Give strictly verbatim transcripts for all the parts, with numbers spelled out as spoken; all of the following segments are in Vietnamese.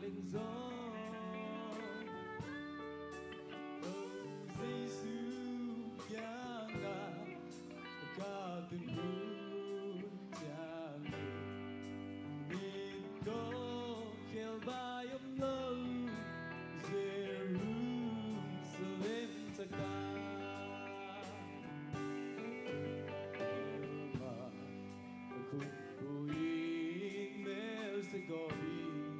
linh gió. Oh Giêsu Gianga ca từng hương tràn đi có khel bay ôm lâu Jerusalem taka ma ku kuing mel se gobi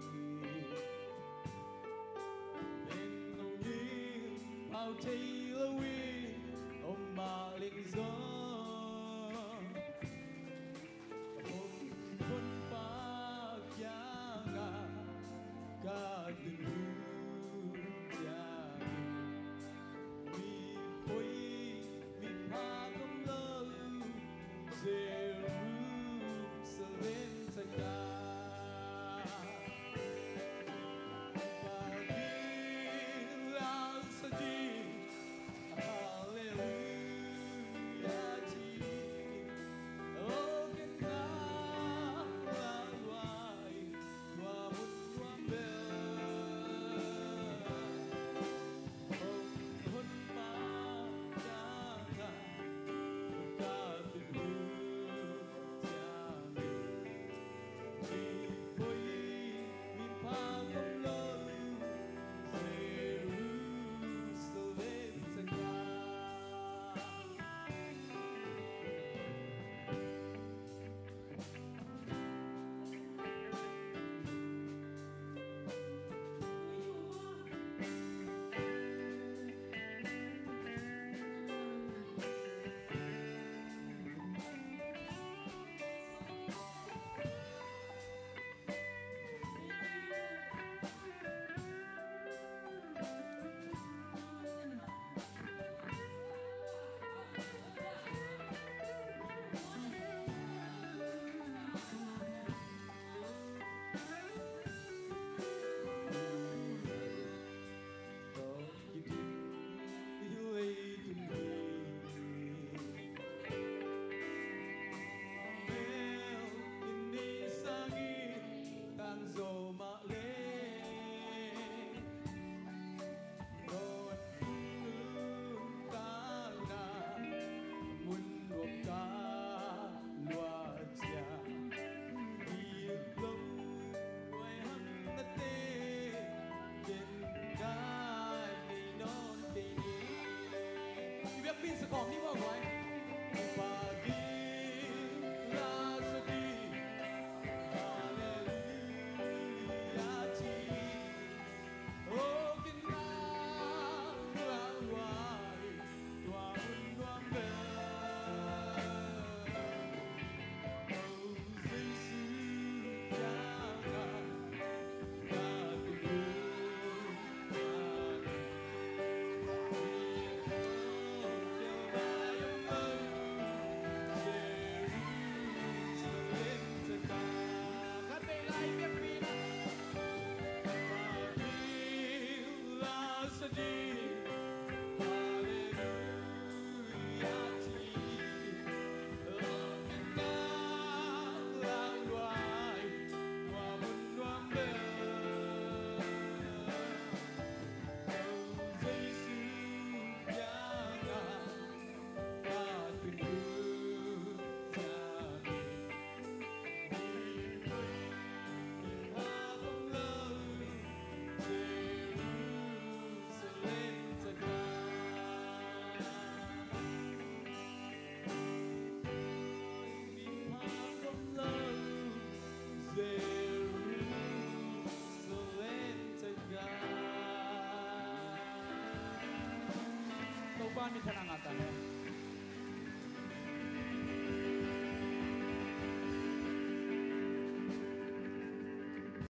I'll take away on my legs on Con pa chianga ca từng cha mi poi mi pa com lơ Jerusalem taka pin sẽ còn đi vào của anh. Ban mi thanang